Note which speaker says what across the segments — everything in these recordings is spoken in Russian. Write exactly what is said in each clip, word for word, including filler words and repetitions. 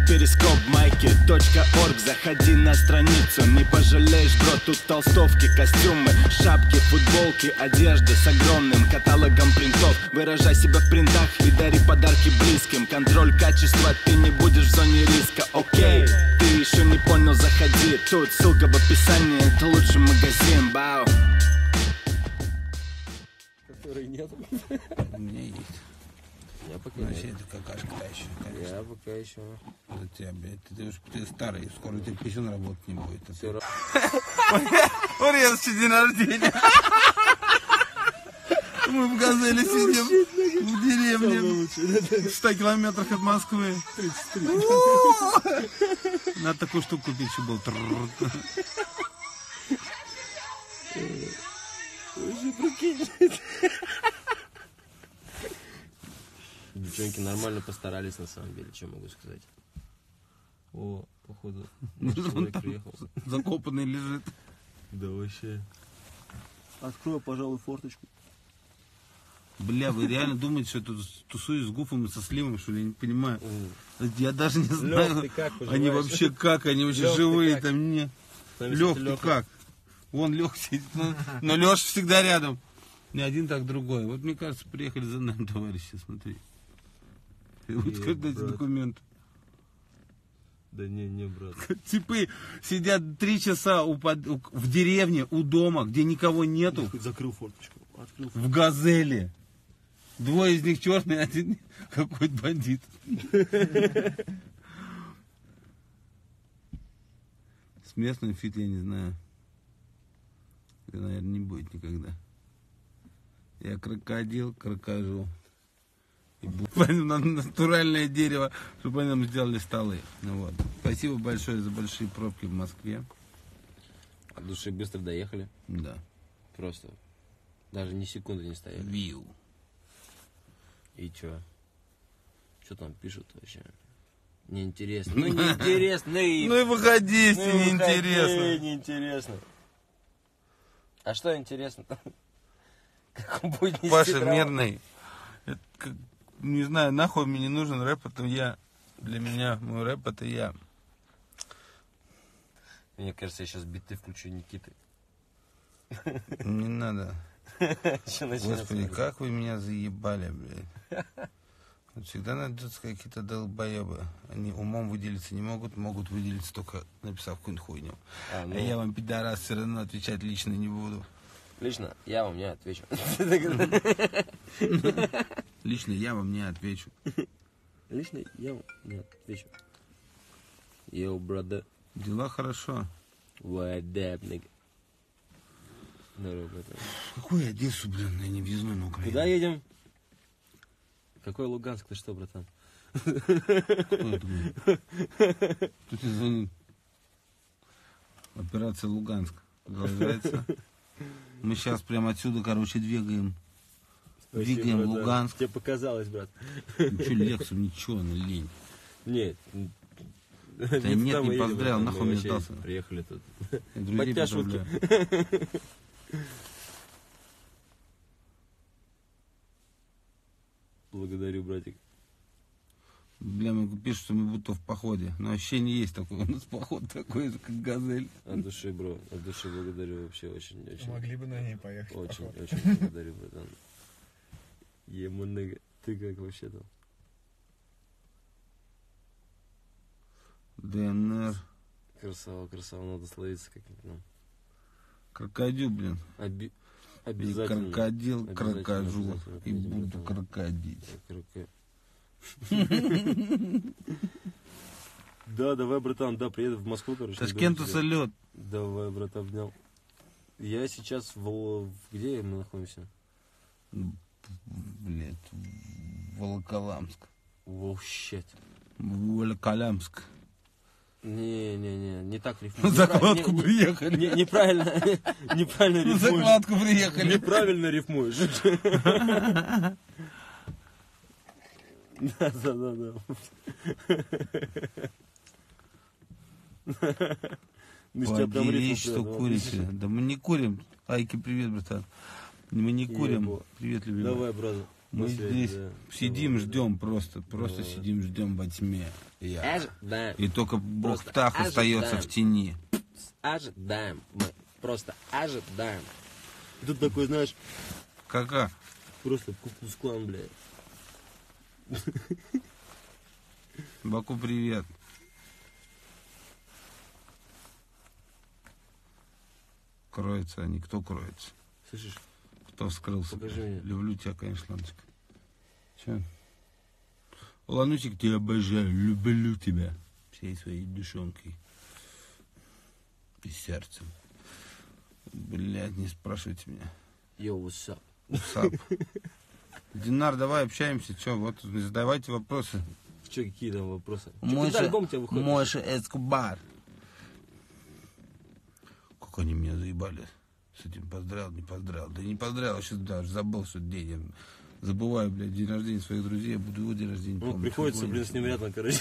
Speaker 1: перископ майки точка орг. Заходи на страницу, не пожалеешь, бро. Тут толстовки, костюмы, шапки, футболки, одежда с огромным каталогом принтов. Выражай себя в принтах и дари подарки близким. Контроль качества, ты не будешь в зоне риска. Окей, ты еще не понял, заходи. Тут ссылка в описании, это лучший магазин. Бау.
Speaker 2: Который нет.
Speaker 3: У меня есть.
Speaker 2: Я пока
Speaker 3: Ну,
Speaker 2: нет.
Speaker 3: это какашка еще, конечно.
Speaker 2: Я пока еще.
Speaker 3: Это тебя, блядь, ты, ты, ты старый, скоро ты писюн работать не будет.
Speaker 2: Все равно.
Speaker 3: У Резчи день рождения. Мы в Газели сидим в деревне, в ста километрах от Москвы. Надо такую штуку купить, чтобы был.
Speaker 2: Уже прикинь. Девчонки нормально постарались, на самом деле, что могу сказать. О, походу, человек приехал.
Speaker 3: Закопанный лежит.
Speaker 2: Да вообще.
Speaker 4: Открою, пожалуй, форточку.
Speaker 3: Бля, вы реально думаете, что я тут тусуюсь с Гуфом и со Сливом, что ли? Я не понимаю. Я даже не знаю,
Speaker 2: Лёх, ты как
Speaker 3: они вообще как, они вообще
Speaker 2: Лёх, ты
Speaker 3: живые
Speaker 2: как?
Speaker 3: там, не.
Speaker 2: Там
Speaker 3: Лёх,
Speaker 2: сидит
Speaker 3: ты
Speaker 2: Лёха.
Speaker 3: как? Вон Лёх сидит, но, но Лёша всегда рядом. Не один, так другой. Вот мне кажется, приехали за нами товарищи, смотри. И вот
Speaker 2: Е,
Speaker 3: когда эти
Speaker 2: брат.
Speaker 3: документы.
Speaker 2: Да не, не, брат.
Speaker 3: Типы сидят три часа у под- у- в деревне, у дома, где никого нету,
Speaker 4: Закрыл форточку. Открыл.
Speaker 3: в Газели. Двое из них черные, один какой-то бандит. С местным фит я не знаю. Это, наверное, не будет никогда. Я крокодил, крокожу. И бу- на натуральное дерево, чтобы они нам сделали столы. Ну вот. Спасибо большое за большие пробки в Москве.
Speaker 2: От души быстро доехали.
Speaker 3: Да.
Speaker 2: Просто. Даже ни секунды не стояли.
Speaker 3: Вил.
Speaker 2: И чё? Что там пишут вообще? Неинтересно. Ну неинтересно. Ну и...
Speaker 3: Ну и выходи, если
Speaker 2: ну и выходи,
Speaker 3: неинтересно.
Speaker 2: неинтересно. А что интересно-то? Как он будет нести
Speaker 3: Паша
Speaker 2: дрова?
Speaker 3: Мерный. Это как, не знаю, нахуй мне не нужен рэп, это я. Для меня мой рэп это я.
Speaker 2: Мне кажется, я сейчас биты включу Никиты.
Speaker 3: Не надо.
Speaker 2: Чё начинается?
Speaker 3: Господи, как вы меня заебали, блядь. Вот всегда найдутся какие-то долбоебы. Они умом выделиться не могут, могут выделиться только написав какую-нибудь хуйню.
Speaker 2: А, ну,
Speaker 3: А я вам, пидорас, все равно отвечать лично не буду.
Speaker 2: лично я вам не отвечу.
Speaker 3: Лично я вам не отвечу.
Speaker 2: Лично я вам не отвечу. Йоу, брата.
Speaker 3: Дела хорошо.
Speaker 2: What up, nigga? Здорово, братан.
Speaker 3: Какую Одессу, блин, я не въездной на Украину.
Speaker 2: Куда едем? Какой Луганск? Ты что, братан?
Speaker 3: Кто это говорит? Кто тебе звонит? Операция Луганск продолжается. Мы сейчас прямо отсюда, короче, двигаем. Двигаем
Speaker 2: братан.
Speaker 3: Луганск.
Speaker 2: Тебе показалось, брат.
Speaker 3: Ничего, Лексу, ничего, ну лень.
Speaker 2: Нет.
Speaker 3: Да нет, не поздравил, нахуй мне сдался.
Speaker 2: Приехали тут.
Speaker 3: Я друзей
Speaker 2: Подтяжки.
Speaker 3: поздравляю.
Speaker 2: Благодарю, братик.
Speaker 3: Бля, мы пишут, что мы будто в походе. Но ощущение есть такое. У нас поход такой же, как Газель.
Speaker 2: От души, бро. От души благодарю вообще очень, очень.
Speaker 5: Могли бы на ней поехать.
Speaker 2: Очень,
Speaker 5: поход.
Speaker 2: очень благодарю, братан. Еманега. Ты как вообще там?
Speaker 3: ДНР.
Speaker 2: Красава, красава, надо словиться как-нибудь нам.
Speaker 3: Крокодил, блин.
Speaker 2: Оби...
Speaker 3: И
Speaker 2: Обязательно.
Speaker 3: крокодил,
Speaker 2: Обязательно,
Speaker 3: крокожу.
Speaker 2: обязательно
Speaker 3: И
Speaker 2: поедем,
Speaker 3: буду
Speaker 2: братан.
Speaker 3: крокодить.
Speaker 2: Кроко- Да, давай, братан, да, приеду в Москву, короче.
Speaker 3: Ташкенту
Speaker 2: наберу тебя.
Speaker 3: салют.
Speaker 2: Давай, брат, обнял. Я сейчас в... в- Где мы находимся?
Speaker 3: Блять, Волоколамск.
Speaker 2: Воу, щет.
Speaker 3: Волоколамск.
Speaker 2: Не-не-не, не так рифмуешь.
Speaker 3: На закладку
Speaker 2: Не- не-
Speaker 3: приехали.
Speaker 2: не- Неправильно, неправильно
Speaker 3: На
Speaker 2: рифмуешь.
Speaker 3: закладку приехали.
Speaker 2: Неправильно рифмуешь. Да, да, да, да. Мы с тебя прям
Speaker 3: Поделись,
Speaker 2: рифму
Speaker 3: что
Speaker 2: прям,
Speaker 3: курите. Да мы не курим. Айки, привет, братан. Мы не курим.
Speaker 2: Ебо.
Speaker 3: Привет, любимый.
Speaker 2: Давай, брат.
Speaker 3: Мы
Speaker 2: связи,
Speaker 3: здесь
Speaker 2: да.
Speaker 3: сидим,
Speaker 2: Вот,
Speaker 3: ждем просто, просто
Speaker 2: Вот.
Speaker 3: сидим, ждем во тьме. Я.
Speaker 2: Ожидаем.
Speaker 3: И только бог
Speaker 2: Просто
Speaker 3: Птах остается
Speaker 2: ожидаем.
Speaker 3: в тени.
Speaker 2: Ожидаем. Мы просто ожидаем.
Speaker 4: И тут такой, знаешь,
Speaker 3: Кака?
Speaker 4: просто куклус-клан, блядь.
Speaker 3: Баку, привет. Кроется они. Кто кроется?
Speaker 2: Слышишь?
Speaker 3: Кто вскрылся?
Speaker 2: Покажи мне.
Speaker 3: Люблю тебя, конечно, Ланчик. Че? Ланусик, тебя обожаю. Люблю тебя. Всей своей душонкой. И сердцем. Блядь, не спрашивайте меня.
Speaker 2: Йоу, what's up?
Speaker 3: Сап. Динар, давай общаемся. Че, вот задавайте вопросы.
Speaker 2: Че, какие там вопросы? Че,
Speaker 3: Мойша,
Speaker 2: когда альбом у тебя выходит?
Speaker 3: Мойша Эскобар. Как они меня заебали с этим. Поздравил, не поздравил. Да не поздравил, сейчас даже забыл, что день. Я забываю, блядь, день рождения своих друзей. Я буду его день рождения
Speaker 2: Ну,
Speaker 3: помнить.
Speaker 2: приходится,
Speaker 3: Футбольник.
Speaker 2: блин, с ним рядом, короче.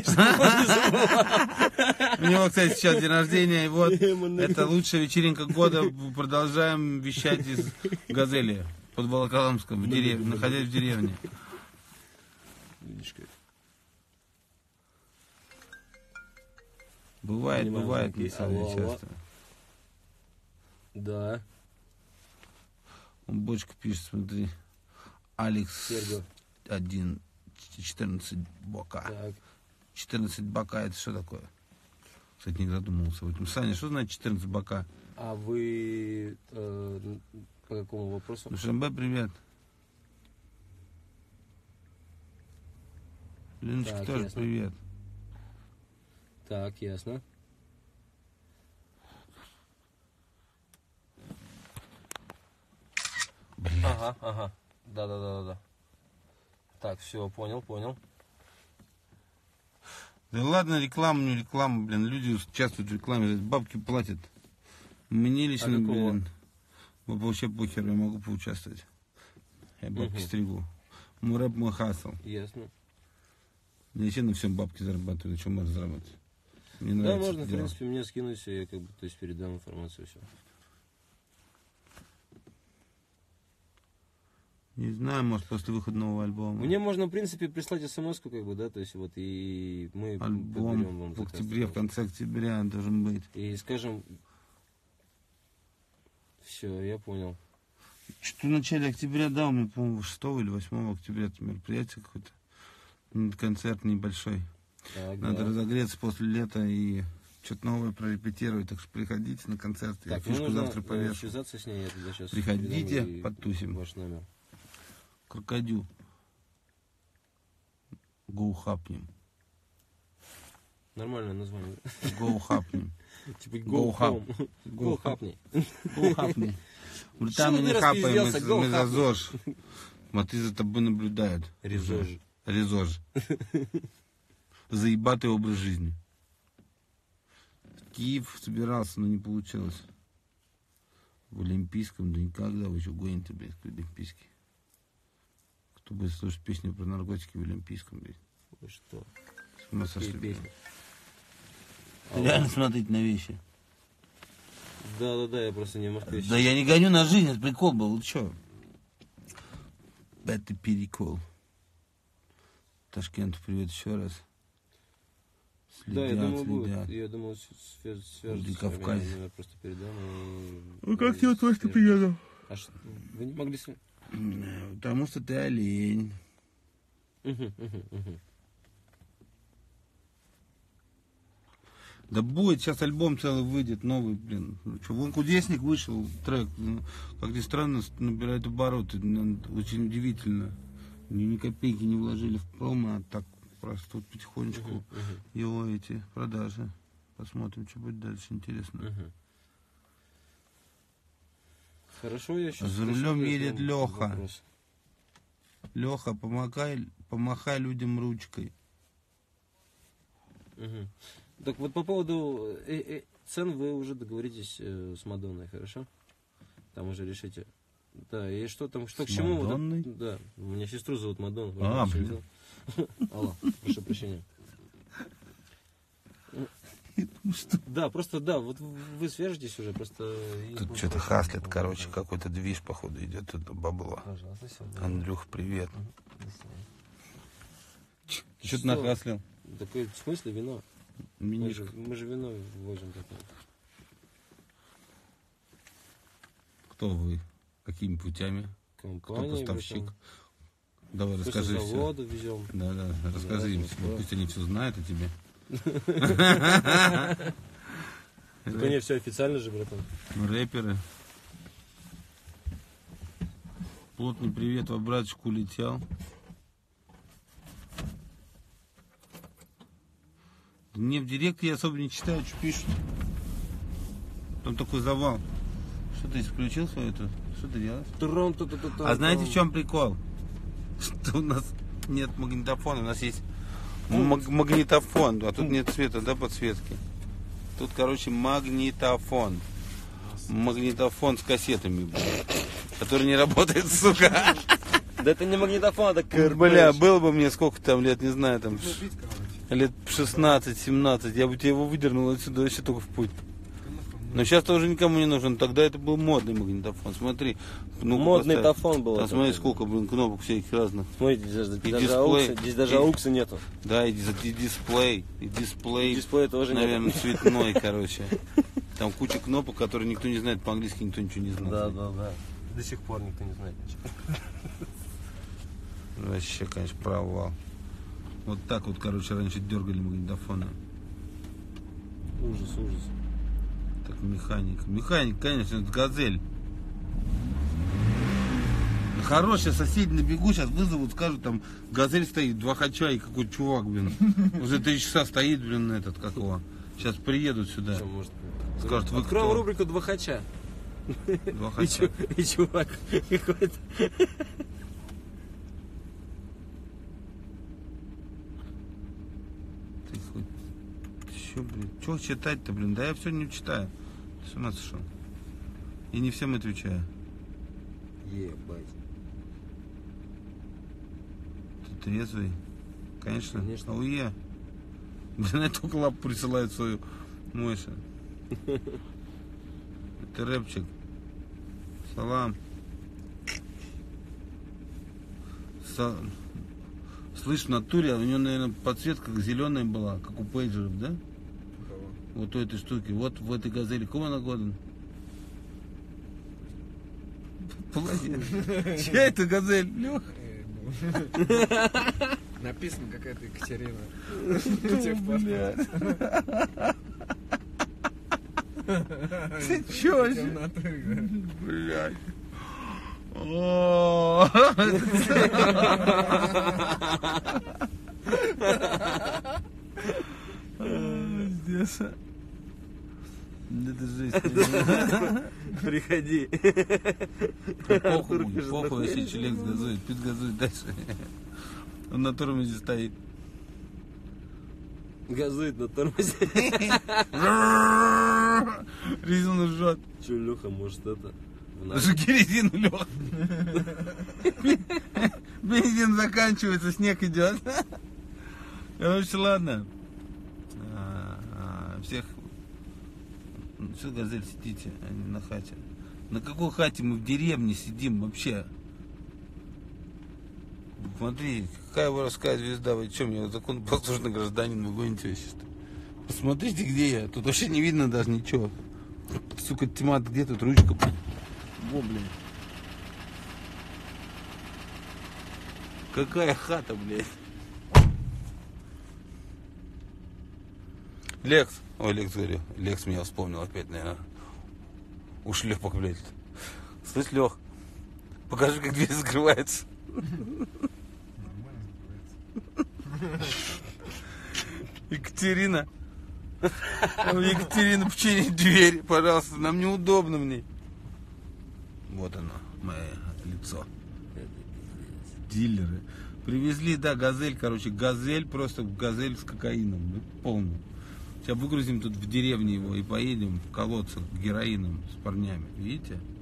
Speaker 3: У него, кстати, сейчас день рождения. И вот это лучшая вечеринка года. Продолжаем вещать из Газели под Волоколамском, в дерев... находясь в деревне.
Speaker 2: Видишь, как.
Speaker 3: Бывает,
Speaker 2: Понимаю,
Speaker 3: бывает,
Speaker 2: окей.
Speaker 3: на самом деле,
Speaker 2: Алло, алло.
Speaker 3: часто.
Speaker 2: Да,
Speaker 3: Он бочку пишет, смотри. Алекс
Speaker 2: Серго.
Speaker 3: один, четырнадцать бока.
Speaker 2: Так.
Speaker 3: четырнадцать бока, это что такое? Кстати, не задумывался об этом. Саня, что значит четырнадцать бока?
Speaker 2: А вы э, по какому вопросу?
Speaker 3: Ну, Шамбе, привет. Леночка
Speaker 2: Так,
Speaker 3: тоже
Speaker 2: ясно.
Speaker 3: привет.
Speaker 2: Так, ясно.
Speaker 3: Блин.
Speaker 2: Ага, ага. Да, да, да, да, да. Так, все, понял, понял.
Speaker 3: Да ладно, реклама, не реклама, блин. Люди участвуют в рекламе, бабки платят. Мне лично,
Speaker 2: А какого?
Speaker 3: блин, вообще похер, я могу поучаствовать. Я бабки
Speaker 2: Мгм.
Speaker 3: стригу. Мой рэп, мой хасл.
Speaker 2: Ясно.
Speaker 3: Я вообще на всем бабки зарабатываю, на чем можно заработать. Мне
Speaker 2: Да,
Speaker 3: нравится
Speaker 2: можно,
Speaker 3: это
Speaker 2: в
Speaker 3: дело.
Speaker 2: принципе, мне скинуть, и я как бы, то есть, передам информацию, все.
Speaker 3: Не знаю, может, после выхода нового альбома.
Speaker 2: Мне можно, в принципе, прислать смс-ку, как бы, да, то есть, вот, и мы подберем
Speaker 3: Альбом
Speaker 2: вам
Speaker 3: в
Speaker 2: заказ.
Speaker 3: октябре, в конце октября должен быть.
Speaker 2: И скажем... Все, я понял.
Speaker 3: Что в начале октября, да, у меня, по-моему, шестого или восьмого октября это мероприятие какое-то. М, Концерт небольшой.
Speaker 2: Так,
Speaker 3: Надо
Speaker 2: да.
Speaker 3: разогреться после лета и что-то новое прорепетировать. Так что приходите на концерт. Я
Speaker 2: Так, ну,
Speaker 3: фишку
Speaker 2: нужно
Speaker 3: завтра
Speaker 2: э,
Speaker 3: повешу.
Speaker 2: связаться с ней, я тогда сейчас...
Speaker 3: Приходите, подтусим.
Speaker 2: Ваш номер.
Speaker 3: Крокодю. Гоу хапнем.
Speaker 2: Нормальное название.
Speaker 3: Гоу хапнем.
Speaker 2: Типа
Speaker 3: Go
Speaker 2: go
Speaker 3: hap.
Speaker 2: home.
Speaker 3: Go
Speaker 2: Go хапни.
Speaker 3: Гоу хапнем. Бритами
Speaker 2: Что
Speaker 3: не
Speaker 2: ты
Speaker 3: хапаем, мы,
Speaker 2: распизделся, go
Speaker 3: мы за
Speaker 2: хапнем.
Speaker 3: ЗОЖ. Смотри, за тобой наблюдают.
Speaker 2: Резож.
Speaker 3: Резож. Заебатый образ жизни. В Киев собирался, но не получилось. В Олимпийском, да никогда вы еще гоните, блядь, в Олимпийский. Кто будет слушать песню про наркотики в Олимпийском, блядь?
Speaker 2: Вы что?
Speaker 3: С ума
Speaker 2: Какие
Speaker 3: сошли, блядь.
Speaker 2: песни?
Speaker 3: Реально смотреть на вещи.
Speaker 2: Да, да, да, я просто немножко...
Speaker 3: Да я не гоню на жизнь, это прикол был, вы чё? Это перекол. Ташкенту привет еще раз.
Speaker 2: Да, я думаю, будет.
Speaker 3: следят.
Speaker 2: Я думаю, связ- свяжется с
Speaker 3: Владикавказе.
Speaker 2: вами, я просто передам. И...
Speaker 3: Ну как тебе то, что
Speaker 2: свяжется.
Speaker 3: приеду?
Speaker 2: А что? Вы не могли с...
Speaker 3: Потому что ты олень.
Speaker 2: Мгм, мгм, мгм.
Speaker 3: Да будет, сейчас альбом целый выйдет, новый, блин. Ну, чё, вон Кудесник вышел, трек, ну, как ни странно, с- набирает обороты, ну, очень удивительно. Ни, ни копейки не вложили в промо, а так просто вот потихонечку
Speaker 2: Мгм, мгм,
Speaker 3: его эти продажи. Посмотрим, что будет дальше, интересно.
Speaker 2: мгм. Хорошо, я сейчас...
Speaker 3: За рулем едет Леха. Леха, помогай, помахай людям ручкой.
Speaker 2: Мгм. Так вот по поводу э, э, цен вы уже договоритесь э, с Мадонной, хорошо? Там уже решите. Да, и что там, что
Speaker 3: С
Speaker 2: к чему? Вот
Speaker 3: Мадонной?
Speaker 2: это- да, у меня сестру зовут Мадонна.
Speaker 3: А,
Speaker 2: Вы
Speaker 3: блин.
Speaker 2: не знали? Алло, прошу прощения.
Speaker 3: Что?
Speaker 2: Да, просто да, вот вы свяжетесь уже, просто... и
Speaker 3: Тут
Speaker 2: будет
Speaker 3: что-то
Speaker 2: очень
Speaker 3: хаслит,
Speaker 2: много.
Speaker 3: короче, какой-то движ, походу, идет, тут бабло.
Speaker 2: Пожалуйста, всё, да.
Speaker 3: Андрюх, привет.
Speaker 2: До свидания.
Speaker 3: Что ты нахаслил?
Speaker 2: Такое, в смысле вино? Мы
Speaker 3: Минишка.
Speaker 2: же, мы же вино возим такое.
Speaker 3: Кто вы? Какими путями? Кто
Speaker 2: Компания,
Speaker 3: поставщик?
Speaker 2: причем,
Speaker 3: Давай,
Speaker 2: после
Speaker 3: расскажи все.
Speaker 2: завода везем.
Speaker 3: Да, да, расскажи им,
Speaker 2: Москва.
Speaker 3: пусть они все знают о тебе.
Speaker 2: Так они все официально же, братан.
Speaker 3: Рэперы. Плотный привет, во браточку улетел. Мне в директе я особо не читаю, что пишут. Там такой завал. Что ты исключил свою эту? Что ты делаешь?
Speaker 2: Тром, ту -ту -ту -ту
Speaker 3: А знаете, в чем прикол? Что у нас нет магнитофона, у нас есть маг- магнитофон, а тут нет цвета, да, подсветки. Тут, короче, магнитофон. Магнитофон с кассетами, блядь, который не работает, сука.
Speaker 2: Да это не магнитофон, это КРП.
Speaker 3: Бля, было бы мне сколько там лет, не знаю, там лет шестнадцать-семнадцать, я бы тебе его выдернул отсюда вообще только в путь. Но сейчас тоже никому не нужен. Тогда это был модный магнитофон. Смотри. Ну,
Speaker 2: Модный
Speaker 3: поставь.
Speaker 2: тофон был.
Speaker 3: Там смотри, сколько, блин, кнопок всяких разных.
Speaker 2: Смотрите, здесь,
Speaker 3: И
Speaker 2: даже
Speaker 3: дисплей.
Speaker 2: аукса, здесь даже
Speaker 3: И-
Speaker 2: аукса нету.
Speaker 3: Да, и, дис- и дисплей. И дисплей,
Speaker 2: Дисплея тоже
Speaker 3: наверное,
Speaker 2: нет.
Speaker 3: цветной, короче. Там куча кнопок, которые никто не знает. По-английски никто ничего не знает.
Speaker 2: Да, да, да. До сих пор никто не знает ничего.
Speaker 3: Вообще, конечно, провал. Вот так вот, короче, раньше дергали магнитофоны.
Speaker 2: Ужас, ужас.
Speaker 3: Так, механик. Механик, конечно, это газель. Хорошие соседи на бегу сейчас вызовут, скажут, там газель стоит, два хача и какой чувак, блин. Уже три часа стоит, блин, этот, как его. Сейчас приедут сюда.
Speaker 2: Что может быть?
Speaker 3: Скажут, вы
Speaker 2: Откроем
Speaker 3: кто?
Speaker 2: рубрику «Два хача».
Speaker 3: Два
Speaker 2: И,
Speaker 3: хача.
Speaker 2: чу- и чувак какой-то.
Speaker 3: Ты хоть... Че, блин, че читать-то, блин? Да я все не читаю. Ты с ума сошел? И не всем отвечаю.
Speaker 2: Ебать.
Speaker 3: Ты трезвый? Конечно.
Speaker 2: Конечно.
Speaker 3: Ауе. Блин, я только лапу присылает свою Мойша. Это рэпчик. Салам. Са- Слышь, в натуре, а у него, наверное, подсветка зеленая была, как у пейджеров, да? Вот у этой штуки. Вот в этой газели. Какого она года? Чья это газель? Лех?
Speaker 5: Написано какая-то Екатерина. У тебя в паспорте.
Speaker 3: Ты чё
Speaker 5: У тебя в
Speaker 3: вообще?
Speaker 5: натуре, да.
Speaker 3: Блядь. О, Здесь. Это жесть.
Speaker 2: Приходи.
Speaker 3: Похуй, похуй, если человек газует, пит газует дальше. Он на тормозе стоит.
Speaker 2: Газует на тормозе.
Speaker 3: Резину жжет.
Speaker 2: Че, Леха, может это? в нас?
Speaker 3: Жги резину, Лех. Бензин заканчивается, снег идет. Короче, ладно. А, а, Всех... Все, газель, сидите, а не на хате. На какой хате мы в деревне сидим вообще? Смотри, какая воровская звезда, вы что, меня законопослушный гражданин, вы гоните вообще, что ли? Посмотрите, где я, тут вообще не видно даже ничего. Сука, тьма, где тут ручка? Во, блин. Какая хата, блядь. Лекс. Ой, Лекс, говорю. Лекс меня вспомнил опять, наверное. Ушлепок, блядь. Слышь, Лех, покажи, как дверь закрывается. Екатерина. Екатерина, почини дверь, пожалуйста. Нам неудобно мне. Вот оно, мое лицо. Дилеры. Привезли, да, газель, короче, газель, просто газель с кокаином, ну, полный. Сейчас выгрузим тут в деревне его и поедем колоться героином с парнями, видите?